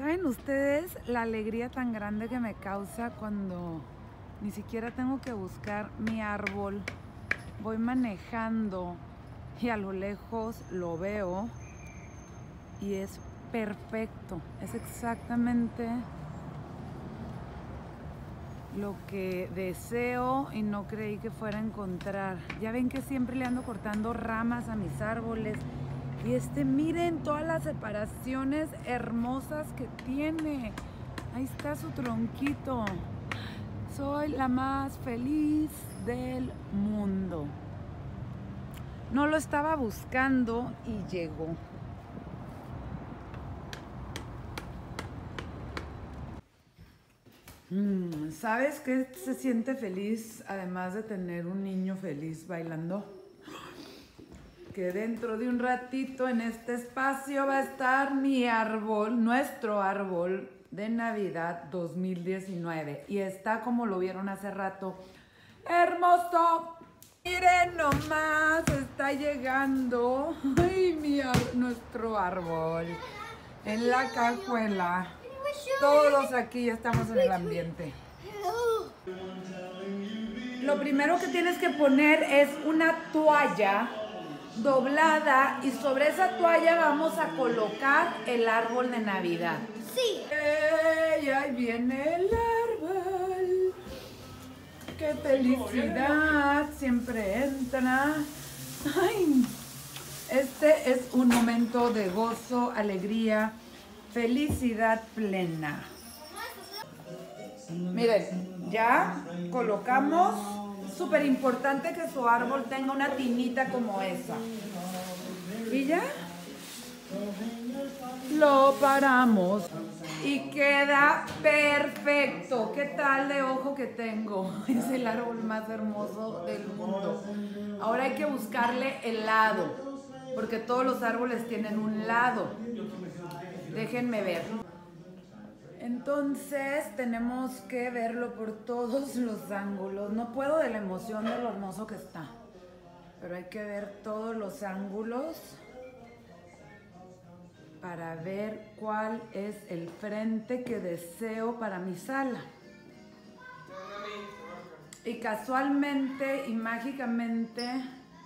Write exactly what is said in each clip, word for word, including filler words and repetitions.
¿Saben ustedes la alegría tan grande que me causa cuando ni siquiera tengo que buscar mi árbol? Voy manejando y a lo lejos lo veo y es perfecto. Es exactamente lo que deseo y no creí que fuera a encontrar. Ya ven que siempre le ando cortando ramas a mis árboles. Y este, miren todas las separaciones hermosas que tiene. Ahí está su tronquito. Soy la más feliz del mundo. No lo estaba buscando y llegó. Mm, ¿Sabes qué se siente feliz, además de tener un niño feliz bailando? Que dentro de un ratito en este espacio va a estar mi árbol, nuestro árbol de Navidad dos mil diecinueve. Y está como lo vieron hace rato. ¡Hermoso! Miren nomás, está llegando. ¡Ay, mi ar- nuestro árbol! En la cajuela. Todos aquí ya estamos en el ambiente. Lo primero que tienes que poner es una toalla doblada y sobre esa toalla vamos a colocar el árbol de Navidad. Sí. ¡Ey! Ahí viene el árbol. ¡Qué felicidad! Siempre entra. ¡Ay! Este es un momento de gozo, alegría, felicidad plena. Miren, ya colocamos. Súper importante que su árbol tenga una tinita como esa. Y ya lo paramos y queda perfecto. ¿Qué tal de ojo que tengo? Es el árbol más hermoso del mundo. Ahora hay que buscarle el lado, porque todos los árboles tienen un lado. Déjenme ver. Entonces tenemos que verlo por todos los ángulos. No puedo de la emoción de lo hermoso que está, pero hay que ver todos los ángulos para ver cuál es el frente que deseo para mi sala. Y casualmente y mágicamente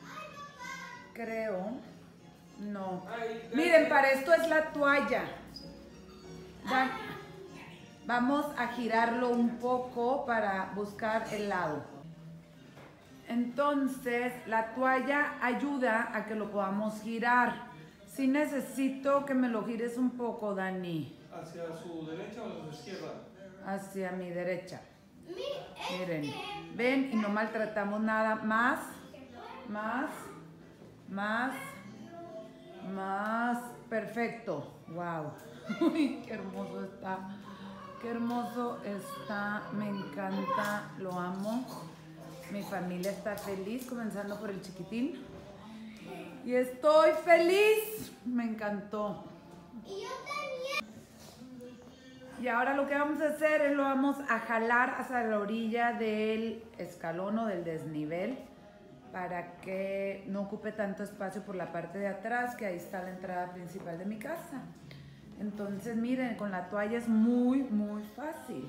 creo, no. Miren, para esto es la toalla. Va- Vamos a girarlo un poco para buscar el lado. Entonces, la toalla ayuda a que lo podamos girar. Sí necesito que me lo gires un poco, Dani. ¿Hacia su derecha o hacia su izquierda? Hacia mi derecha. Miren, ven y no maltratamos nada. Más, más, más, más. Perfecto. Wow. Uy, qué hermoso está. Qué hermoso está, me encanta, lo amo. Mi familia está feliz, comenzando por el chiquitín. Y estoy feliz, me encantó. Y yo también. Y ahora lo que vamos a hacer es lo vamos a jalar hacia la orilla del escalón o del desnivel para que no ocupe tanto espacio por la parte de atrás, que ahí está la entrada principal de mi casa. Entonces, miren, con la toalla es muy, muy fácil.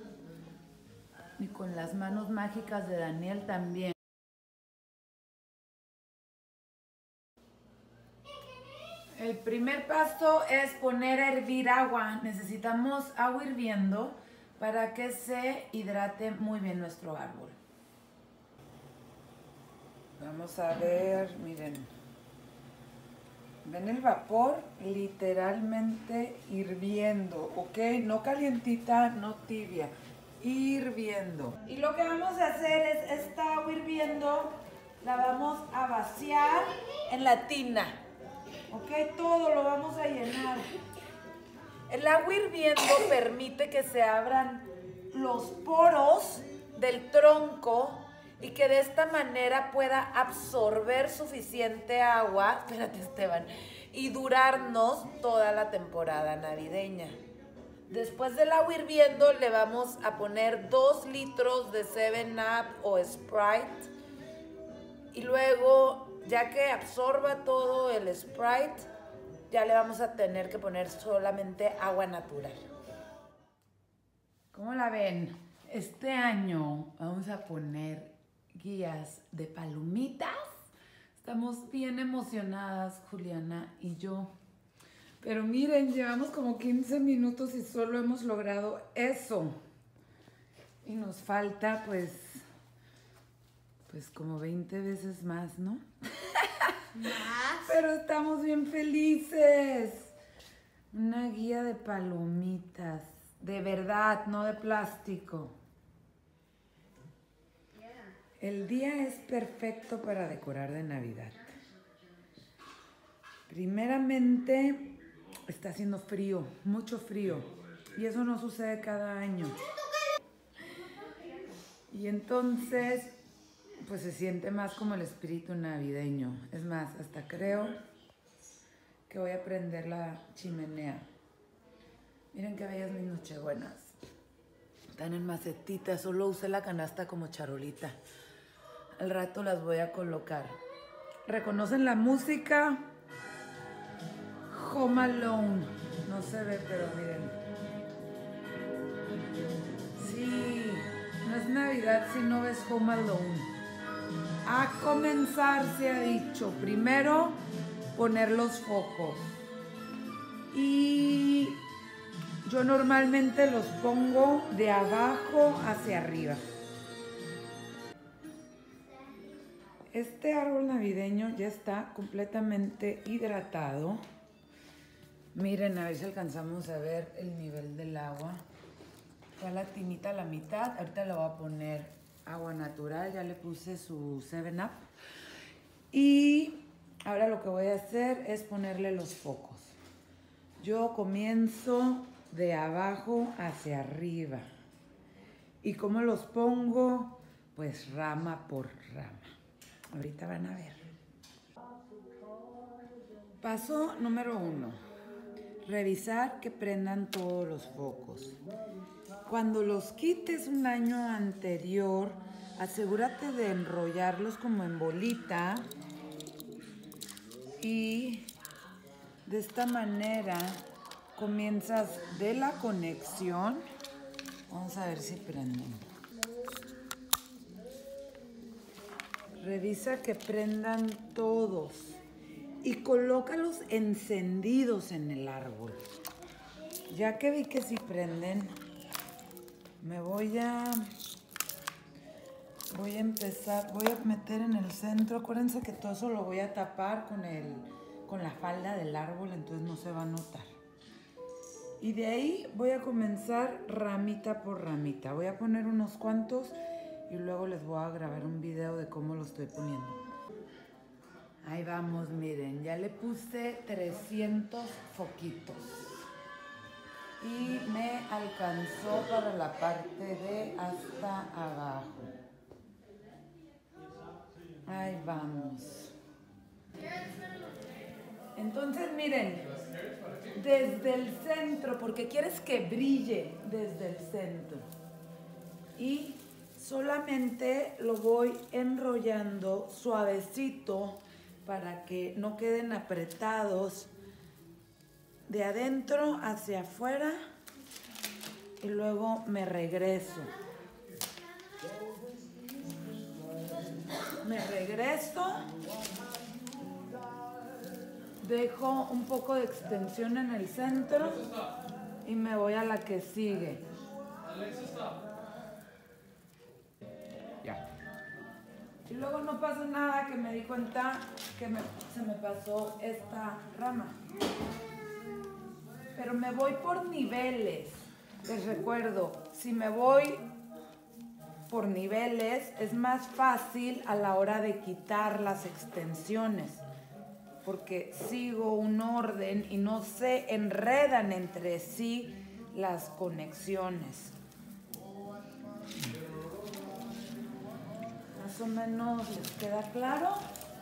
Y con las manos mágicas de Daniel también. El primer paso es poner a hervir agua. Necesitamos agua hirviendo para que se hidrate muy bien nuestro árbol. Vamos a ver, miren. ¿Ven el vapor? Literalmente hirviendo, ¿ok? No calientita, no tibia, hirviendo. Y lo que vamos a hacer es esta agua hirviendo, la vamos a vaciar en la tina, ¿ok? Todo lo vamos a llenar. El agua hirviendo permite que se abran los poros del tronco y que de esta manera pueda absorber suficiente agua, espérate Esteban, y durarnos toda la temporada navideña. Después del agua hirviendo le vamos a poner dos litros de seven up o Sprite y luego, ya que absorba todo el Sprite, ya le vamos a tener que poner solamente agua natural. ¿Cómo la ven? Este año vamos a poner guías de palomitas. Estamos bien emocionadas, Juliana y yo. Pero miren, llevamos como quince minutos y solo hemos logrado eso. Y nos falta pues, pues como veinte veces más, ¿no? Más. Pero estamos bien felices. Una guía de palomitas. De verdad, no de plástico. El día es perfecto para decorar de Navidad. Primeramente, está haciendo frío, mucho frío. Y eso no sucede cada año. Y entonces, pues se siente más como el espíritu navideño. Es más, hasta creo que voy a prender la chimenea. Miren qué bellas mis nochebuenas. Están en macetitas, solo usé la canasta como charolita. Al rato las voy a colocar. ¿Reconocen la música? Home Alone. No se ve, pero miren. Sí, no es Navidad si no ves Home Alone. A comenzar se ha dicho. Primero, poner los focos. Y yo normalmente los pongo de abajo hacia arriba. Este árbol navideño ya está completamente hidratado. Miren, a ver si alcanzamos a ver el nivel del agua. Ya la tinita a la mitad. Ahorita le voy a poner agua natural. Ya le puse su seven up. Y ahora lo que voy a hacer es ponerle los focos. Yo comienzo de abajo hacia arriba. ¿Y cómo los pongo? Pues rama por rama. Ahorita van a ver. Paso número uno. Revisar que prendan todos los focos. Cuando los quites un año anterior, asegúrate de enrollarlos como en bolita. Y de esta manera comienzas de la conexión. Vamos a ver si prenden. Revisa que prendan todos y colócalos encendidos en el árbol. Ya que vi que si prenden, me voy a voy a empezar, voy a meter en el centro. Acuérdense que todo eso lo voy a tapar con el con la falda del árbol, entonces no se va a notar. Y de ahí voy a comenzar ramita por ramita. Voy a poner unos cuantos y luego les voy a grabar un video de cómo lo estoy poniendo. Ahí vamos, miren, ya le puse trescientos foquitos. Y me alcanzó para la parte de hasta abajo. Ahí vamos. Entonces, miren, desde el centro, porque quieres que brille desde el centro. Y solamente lo voy enrollando suavecito para que no queden apretados de adentro hacia afuera y luego me regreso. Me regreso, dejo un poco de extensión en el centro y me voy a la que sigue. Ya. Y luego no pasa nada, que me di cuenta que me, se me pasó esta rama. Pero me voy por niveles. Les recuerdo, si me voy por niveles es más fácil a la hora de quitar las extensiones. Porque sigo un orden y no se enredan entre sí las conexiones. Más o menos les queda claro.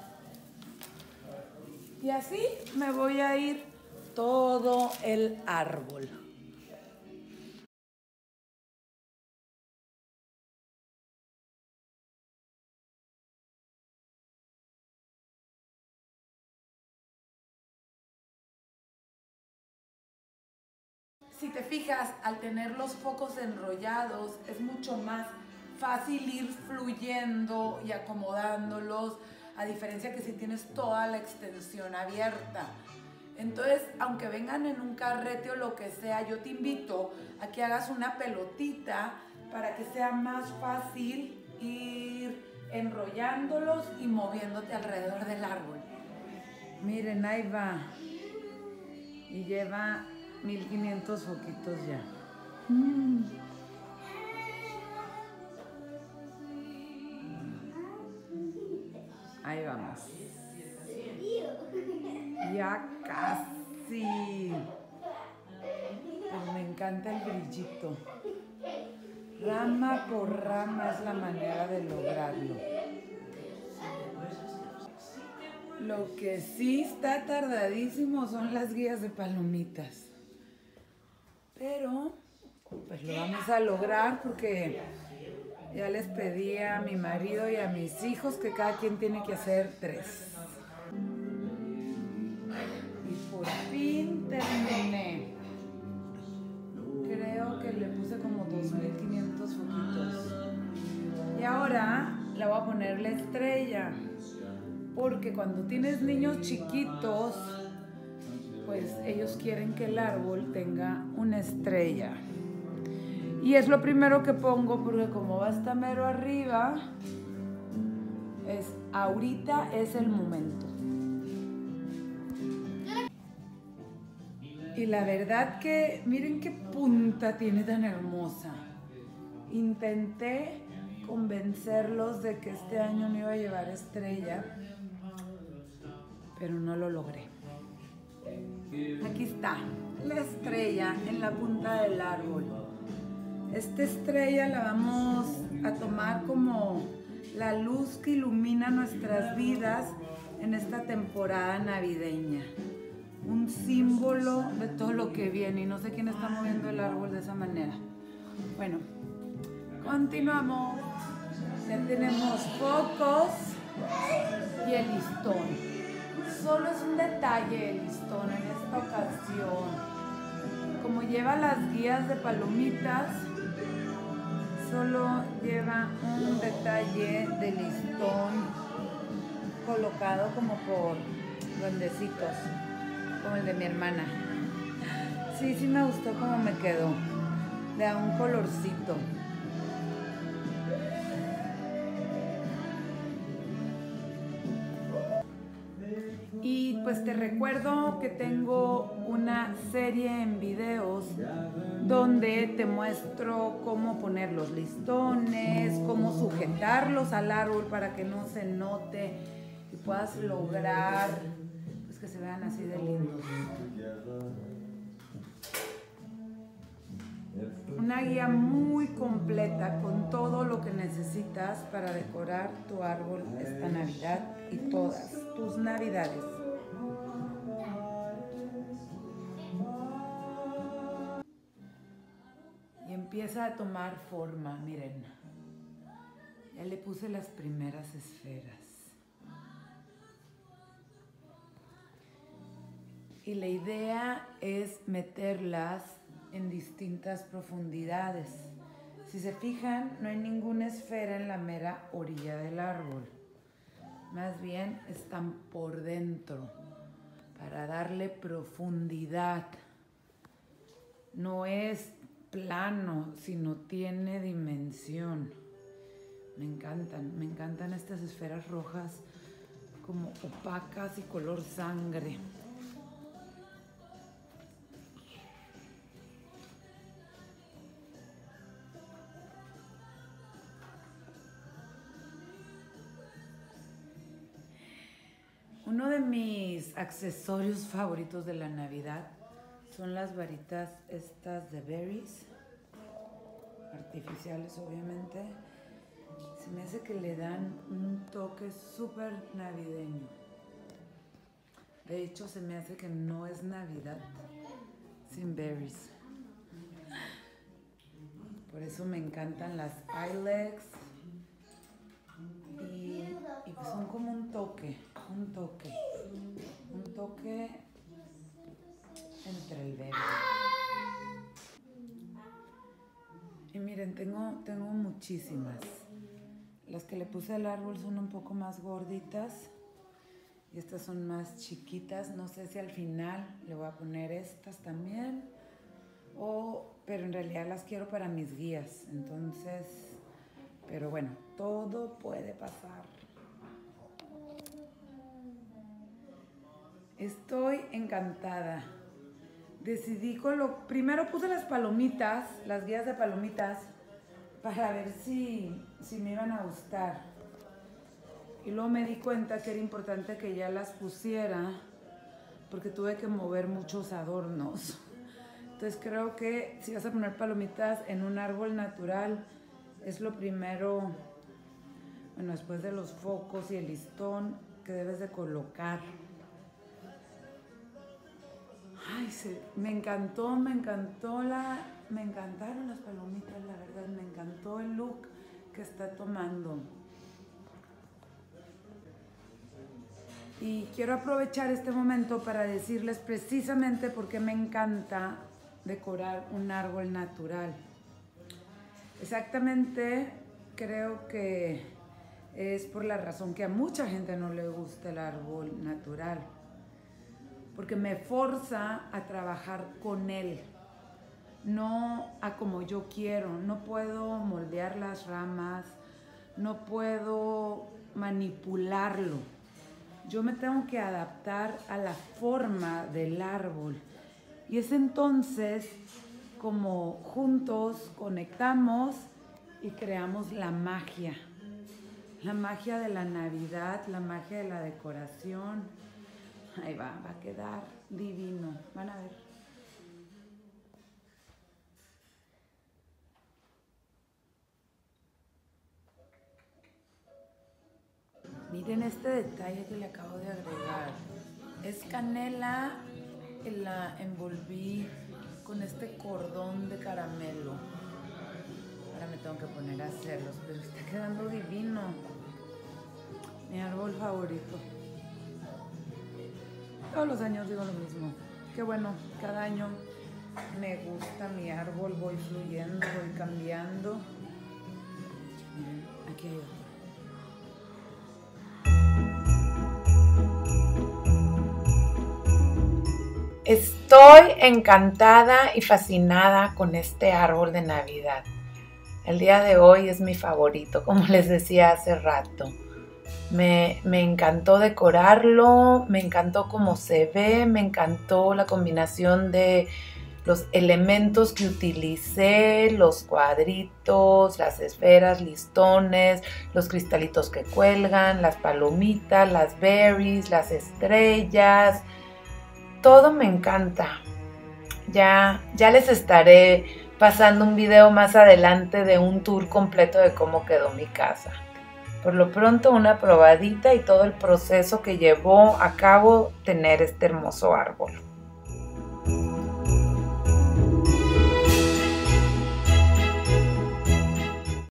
Y así me voy a ir todo el árbol. Si te fijas, al tener los focos enrollados, es mucho más fácil ir fluyendo y acomodándolos, a diferencia que si tienes toda la extensión abierta. Entonces, aunque vengan en un carrete o lo que sea, yo te invito a que hagas una pelotita para que sea más fácil ir enrollándolos y moviéndote alrededor del árbol. Miren, ahí va. Y lleva mil quinientos foquitos ya. Mm. Ahí vamos. Ya casi. Pues me encanta el brillito. Rama por rama es la manera de lograrlo. Lo que sí está tardadísimo son las guías de palomitas. Pero pues lo vamos a lograr porque ya les pedí a mi marido y a mis hijos que cada quien tiene que hacer tres. Y por fin terminé. Creo que le puse como dos mil quinientos foquitos. Y ahora le voy a poner la estrella. Porque cuando tienes niños chiquitos, pues ellos quieren que el árbol tenga una estrella. Y es lo primero que pongo porque como va hasta mero arriba, es, ahorita es el momento. Y la verdad que miren qué punta tiene tan hermosa. Intenté convencerlos de que este año no iba a llevar estrella, pero no lo logré. Aquí está la estrella en la punta del árbol. Esta estrella la vamos a tomar como la luz que ilumina nuestras vidas en esta temporada navideña. Un símbolo de todo lo que viene y no sé quién está moviendo el árbol de esa manera. Bueno, continuamos. Ya tenemos focos y el listón. Solo es un detalle el listón en esta ocasión. Como lleva las guías de palomitas, solo lleva un detalle de listón colocado como por duendecitos, como el de mi hermana. Sí, sí me gustó cómo me quedó. Le da un colorcito. Y pues te recuerdo que tengo una serie en videos donde te muestro cómo poner los listones, cómo sujetarlos al árbol para que no se note y puedas lograr pues, que se vean así de lindos. Una guía muy completa con todo lo que necesitas para decorar tu árbol esta Navidad y todas tus Navidades. Y empieza a tomar forma, miren. Ya le puse las primeras esferas. Y la idea es meterlas en distintas profundidades. Si se fijan, no hay ninguna esfera en la mera orilla del árbol. Más bien están por dentro para darle profundidad. No es plano, sino tiene dimensión. Me encantan, me encantan estas esferas rojas como opacas y color sangre. Uno de mis accesorios favoritos de la Navidad son las varitas estas de berries, artificiales obviamente. Se me hace que le dan un toque súper navideño. De hecho, se me hace que no es Navidad sin berries. Por eso me encantan las Ilex. Y, y pues son como un toque, un toque, un toque entre el verde. Miren, tengo, tengo muchísimas. Las que le puse al árbol son un poco más gorditas y estas son más chiquitas. No sé si al final le voy a poner estas también, o, pero en realidad las quiero para mis guías. Entonces, pero bueno, todo puede pasar. Estoy encantada. Decidí colo- primero puse las palomitas, las guías de palomitas, para ver si, si me iban a gustar. Y luego me di cuenta que era importante que ya las pusiera, porque tuve que mover muchos adornos. Entonces creo que si vas a poner palomitas en un árbol natural, es lo primero, bueno, después de los focos y el listón, que debes de colocar. Ay, se, me encantó, me encantó la, me encantaron las palomitas, la verdad, me encantó el look que está tomando. Y quiero aprovechar este momento para decirles precisamente por qué me encanta decorar un árbol natural. Exactamente, creo que es por la razón que a mucha gente no le gusta el árbol natural. Porque me forza a trabajar con él, no a como yo quiero. No puedo moldear las ramas, no puedo manipularlo. Yo me tengo que adaptar a la forma del árbol. Y es entonces como juntos conectamos y creamos la magia. La magia de la Navidad, la magia de la decoración. Ahí va, va a quedar divino. Van a ver. Miren este detalle que le acabo de agregar. Es canela y la envolví con este cordón de caramelo. Ahora me tengo que poner a hacerlos, pero está quedando divino. Mi árbol favorito. Todos los años digo lo mismo. Qué bueno, cada año me gusta mi árbol, voy fluyendo, voy cambiando. Miren, aquí hay otro. Estoy encantada y fascinada con este árbol de Navidad. El día de hoy es mi favorito, como les decía hace rato. Me, me encantó decorarlo, me encantó cómo se ve, me encantó la combinación de los elementos que utilicé, los cuadritos, las esferas, listones, los cristalitos que cuelgan, las palomitas, las berries, las estrellas. Todo me encanta. Ya, ya les estaré pasando un video más adelante de un tour completo de cómo quedó mi casa. Por lo pronto, una probadita y todo el proceso que llevó a cabo tener este hermoso árbol.